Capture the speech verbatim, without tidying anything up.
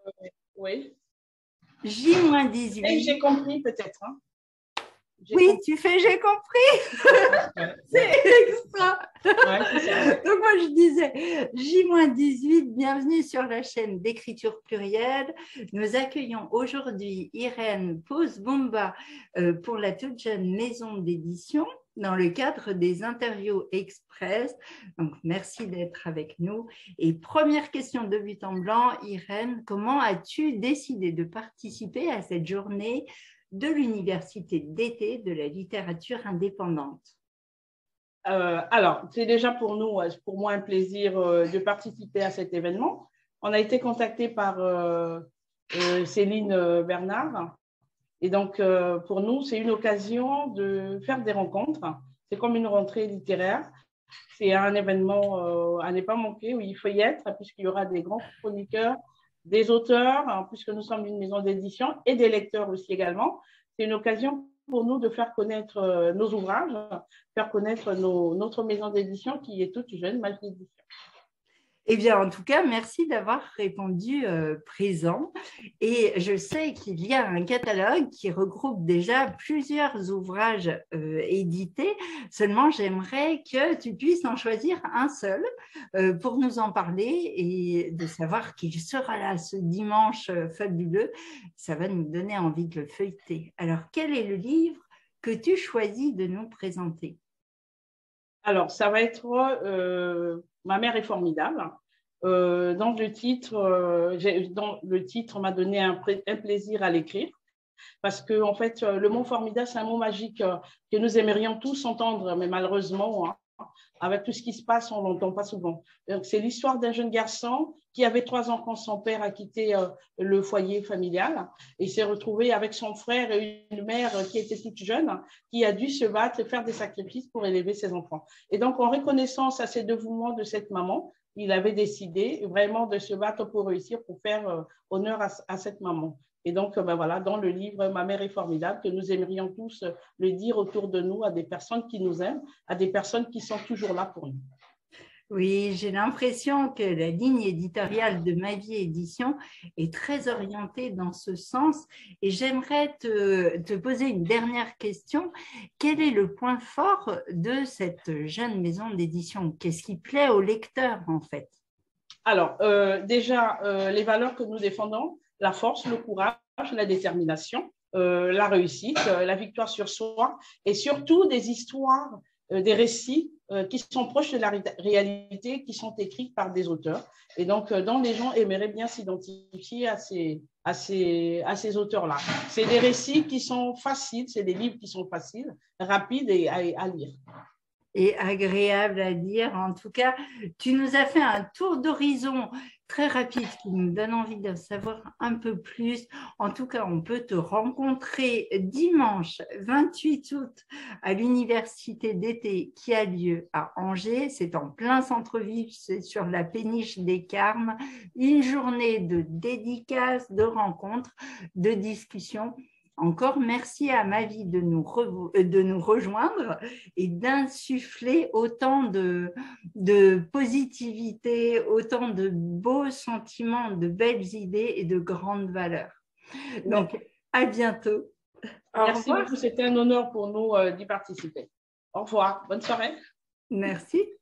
Oui. J dix-huit. J'ai compris peut-être. Hein. Oui, compris. Tu fais, j'ai compris. Ouais. C'est extra. Ouais, ça. Donc, moi, je disais J dix-huit, bienvenue sur la chaîne d'écriture plurielle. Nous accueillons aujourd'hui Irène Pose-Bomba euh, pour la toute jeune maison d'édition dans le cadre des interviews express. Donc, merci d'être avec nous. Et première question de but en blanc, Irène, comment as-tu décidé de participer à cette journée de l'Université d'été de la littérature indépendante? euh, Alors, c'est déjà pour nous, pour moi, un plaisir euh, de participer à cet événement. On a été contacté par euh, euh, Céline Bernard. Et donc, euh, pour nous, c'est une occasion de faire des rencontres. C'est comme une rentrée littéraire. C'est un événement euh, à ne pas manquer où il faut y être, puisqu'il y aura des grands chroniqueurs, des auteurs, hein, puisque nous sommes une maison d'édition, et des lecteurs aussi également. C'est une occasion pour nous de faire connaître euh, nos ouvrages, faire connaître nos, notre maison d'édition qui est toute jeune, Magie d'édition. Eh bien, en tout cas, merci d'avoir répondu euh, présent. Et je sais qu'il y a un catalogue qui regroupe déjà plusieurs ouvrages euh, édités. Seulement, j'aimerais que tu puisses en choisir un seul euh, pour nous en parler et de savoir qu'il sera là ce dimanche fabuleux. Ça va nous donner envie de le feuilleter. Alors, quel est le livre que tu choisis de nous présenter? Alors, ça va être euh, Ma mère est formidable. Euh, dans le titre, euh, dans le titre m'a donné un, un plaisir à l'écrire parce que en fait, le mot formidable, c'est un mot magique euh, que nous aimerions tous entendre, mais malheureusement, hein, avec tout ce qui se passe, on l'entend pas souvent. Donc, c'est l'histoire d'un jeune garçon qui avait trois ans quand son père a quitté euh, le foyer familial et s'est retrouvé avec son frère et une mère qui était toute jeune, qui a dû se battre et faire des sacrifices pour élever ses enfants. Et donc, en reconnaissance à ces dévouements de cette maman, il avait décidé vraiment de se battre pour réussir, pour faire euh, honneur à, à cette maman. Et donc, ben voilà, dans le livre « Ma mère est formidable », que nous aimerions tous le dire autour de nous à des personnes qui nous aiment, à des personnes qui sont toujours là pour nous. Oui, j'ai l'impression que la ligne éditoriale de Ma Vie Édition est très orientée dans ce sens. Et j'aimerais te, te poser une dernière question. Quel est le point fort de cette jeune maison d'édition? Qu'est-ce qui plaît aux lecteurs, en fait? Alors, euh, déjà, euh, les valeurs que nous défendons, la force, le courage, la détermination, euh, la réussite, euh, la victoire sur soi et surtout des histoires, euh, des récits euh, qui sont proches de la ré réalité, qui sont écrits par des auteurs. Et donc, euh, dont les gens aimeraient bien s'identifier à ces, à ces, à ces auteurs-là. C'est des récits qui sont faciles, c'est des livres qui sont faciles, rapides et à, à lire. Et agréable à lire. En tout cas, tu nous as fait un tour d'horizon très rapide qui nous donne envie de savoir un peu plus. En tout cas, on peut te rencontrer dimanche vingt-huit août à l'Université d'été qui a lieu à Angers. C'est en plein centre-ville, c'est sur la péniche des Carmes. Une journée de dédicaces, de rencontres, de discussions. Encore merci à Ma Vie de nous, re, de nous rejoindre et d'insuffler autant de, de positivité, autant de beaux sentiments, de belles idées et de grandes valeurs. Donc, à bientôt. Au Merci revoir. Beaucoup, c'était un honneur pour nous euh, d'y participer. Au revoir, bonne soirée. Merci.